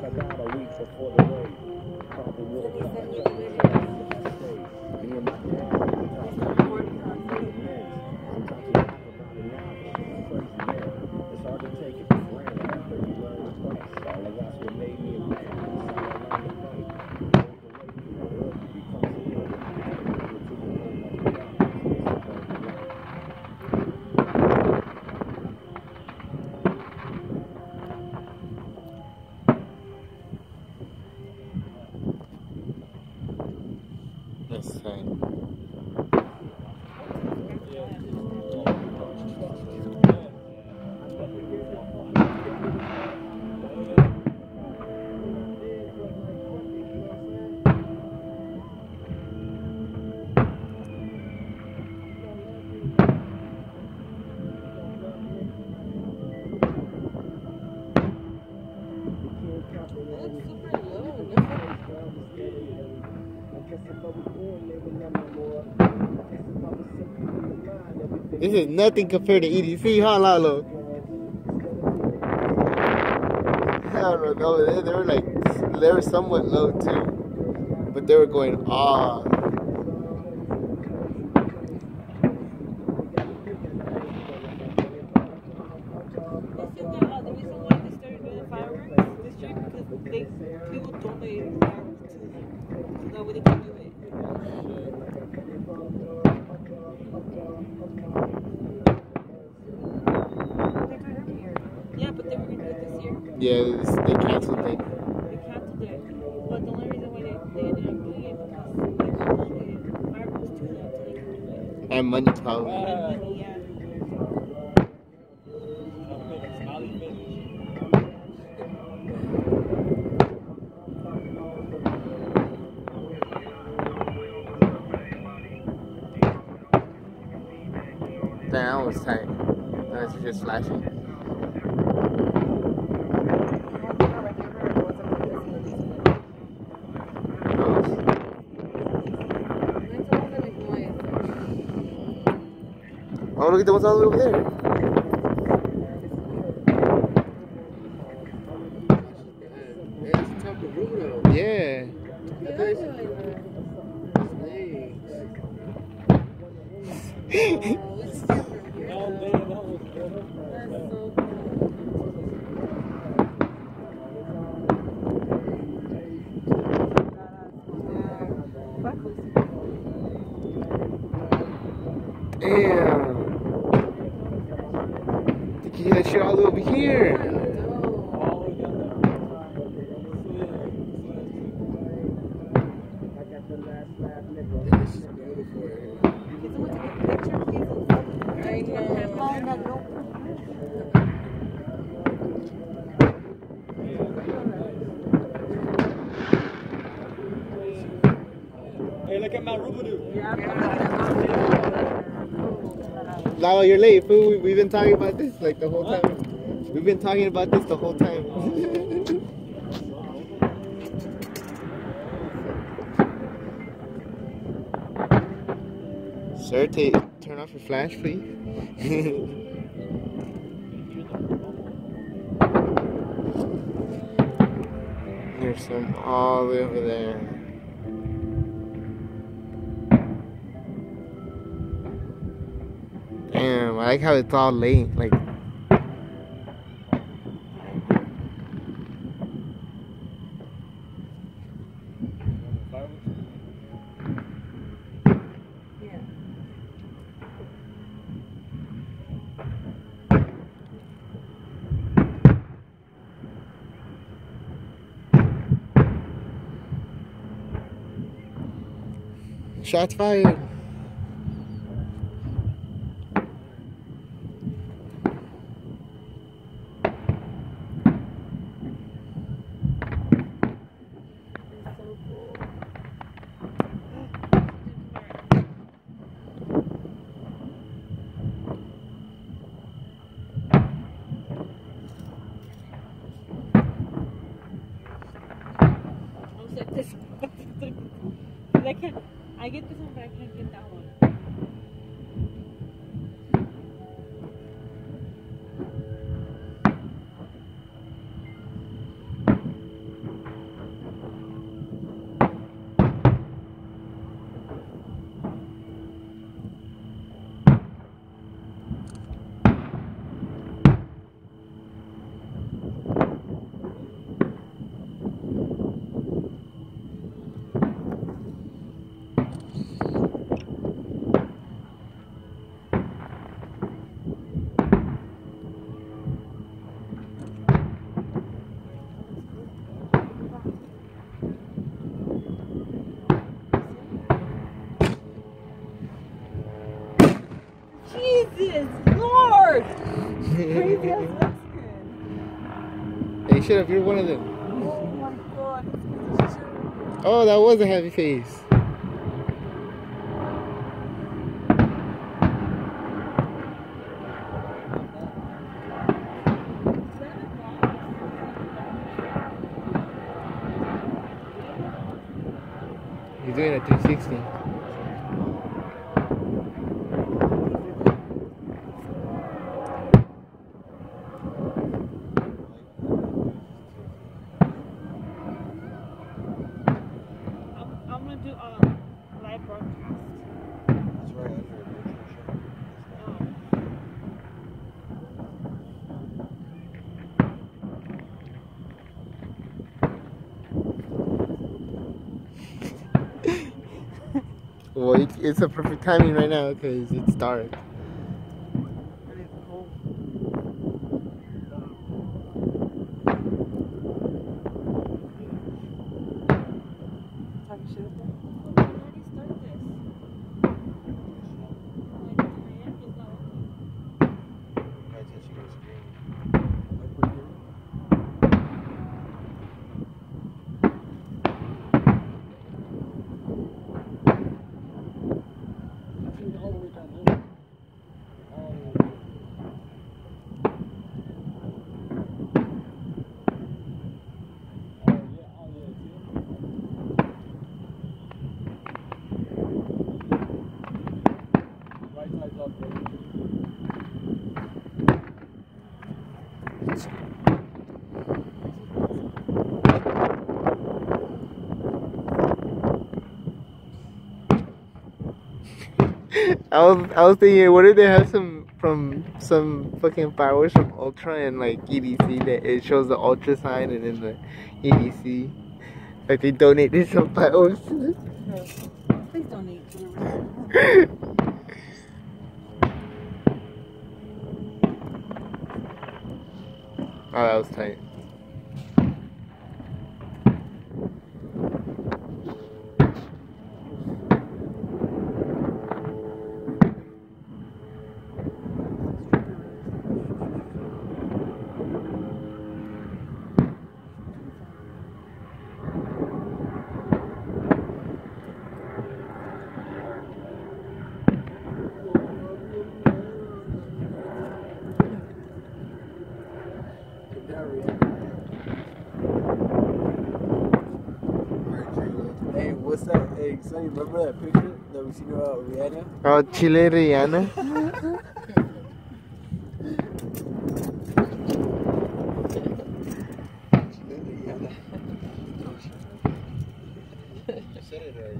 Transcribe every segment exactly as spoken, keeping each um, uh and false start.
That's fine. This is nothing compared to E D C, huh, Lalo? I don't know, they, they were like, they were somewhat low too, but they were going off. This is the, uh, the reason why they started doing fireworks this year, because they, people donated fireworks to them, so that way they can do it. Yeah, but they were going to do it this year. Yeah, this, they canceled it. They canceled it. But the only reason why they, they ended up doing it because they were donated fireworks to them so they can do it. And money probably. And money, yeah. Damn, that was tight. That's just flashing. Oh, look at the ones all the way over there. Yeah. Damn. You can hear that shit all the way over here. Hey, look at my Rubadoo. Lalo, you're late, fool. We- We've been talking about this like the whole time. We've been talking about this the whole time. Sir, ta- turn off your flash, please. There's some all the way over there. Damn, I like how it's all late. Like, shots fired. Like this. I can't. I get this one, but I can't get that one. face. Shut up, you're one of them. Oh my god. Oh, that was a happy face. He's doing a three sixty. I'm gonna do um live broadcast. That's right under Well, it, it's a perfect timing right now because it's dark. And it's cold. Talking shit about? I already started this. Like, my app is not working. Pay attention to your screen. I was I was thinking, what if they have some from some fucking fireworks from Ultra and like E D C that it shows the Ultra sign and then the E D C, like they donated some fireworks. No. Please donate to the Oh, that was tight. Hey, what's that? Hey, Sonny, remember that picture that we seen about Rihanna? Oh, Chile Rihanna. I said it already.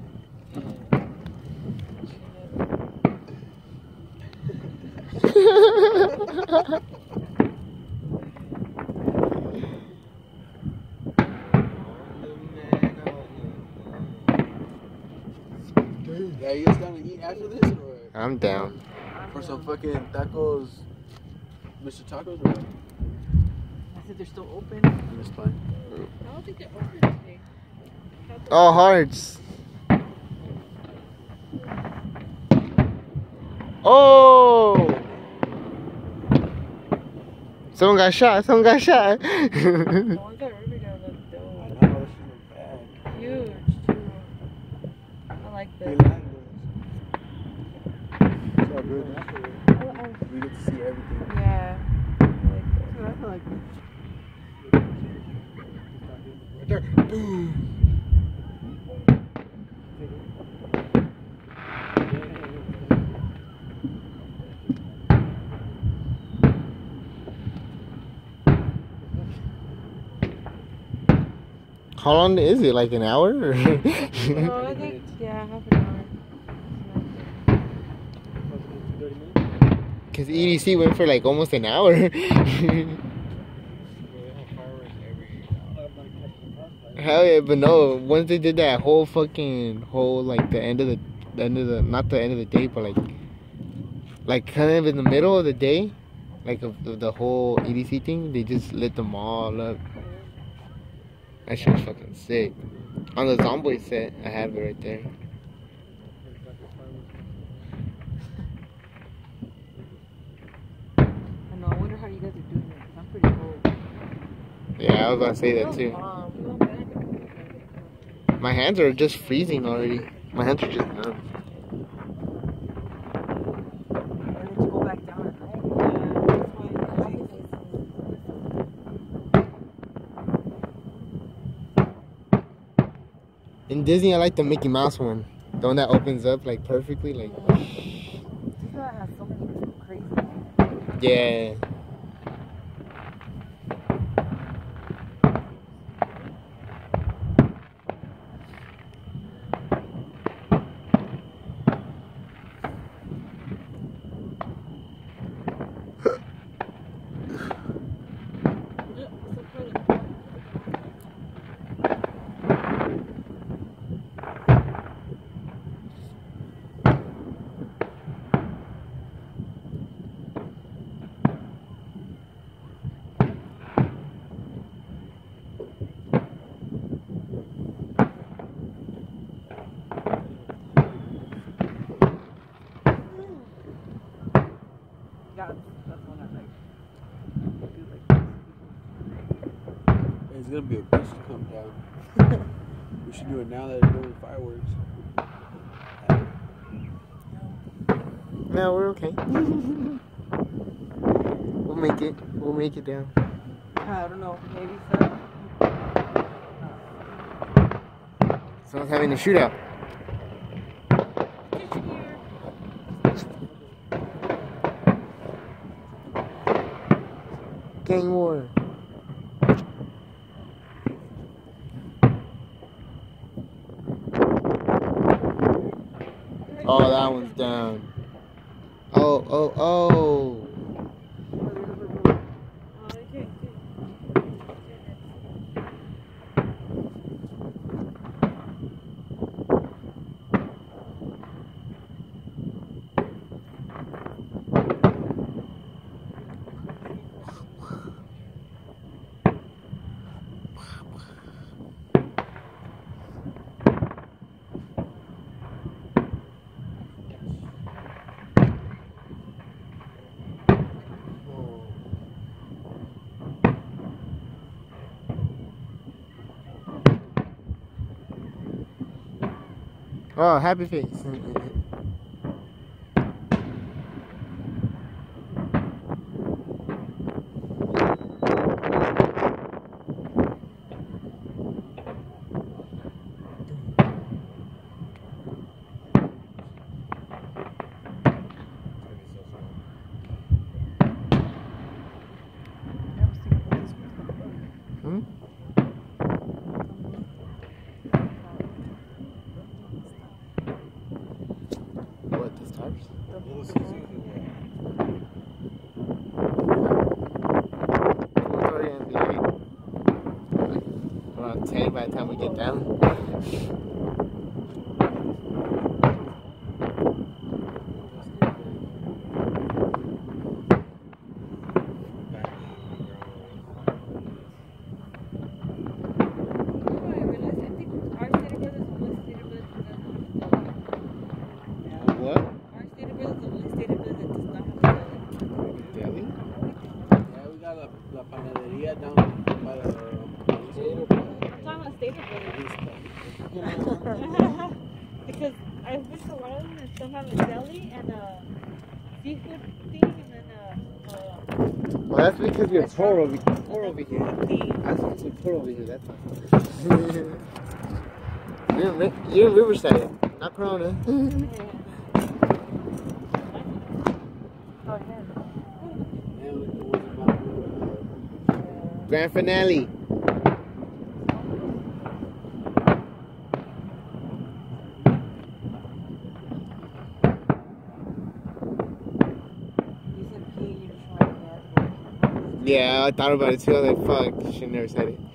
Yeah, you guys gonna eat after this or I'm down. for some fucking tacos, Mister Tacos or what? I said they're still open. That's fine. I don't think they're open today. Oh, hearts. Oh! Someone got shot. Someone got shot. The ones at Riverdale look dope. I know, this is bad. Huge too. I like Hey, them. man, it's all good. Oh, oh, We get to see everything. yeah. I like them. I like Right there. Boom. How long is it? Like an hour? Or? Oh, I think, yeah, half an hour. Because E D C went for like almost an hour. Hell yeah, but no, once they did that whole fucking whole like the end of the, the end of the not the end of the day, but like like kind of in the middle of the day, like of, of the whole E D C thing, they just lit them all up. That shit was fucking sick. On the Zomboid set, I have it right there. I know, I wonder how you guys are doing it, 'cause I'm pretty cold. Yeah, I was about to say that too. Mom, we went back. My hands are just freezing already. My hands are just numb. And then you go back down at night. In Disney, I like the Mickey Mouse one. The one that opens up like perfectly, like. That has so many crazy. Yeah. That's, that's one I like. Do like It's gonna be a bitch to come down. We should do it now that it's doing fireworks. No, we're okay. We'll make it. We'll make it down. I don't know, maybe so. Someone's having a shootout. Gang war. Oh, that one's down. Oh, oh, oh. Oh, happy face. Hmm? What, the stars? It's already gonna be late. Around ten by the time we get down. What? Deli? Yeah, we got la, la panadería down by the Because I've been to one of them and some have a deli and a seafood thing and then a, a Well, that's because you're poor over, poor over here. thing. That's because you're poor over here, that's why. you're, in, you're in Riverside, not Corona. Grand finale. Yeah, I thought about it too. I was like, fuck, should never said it.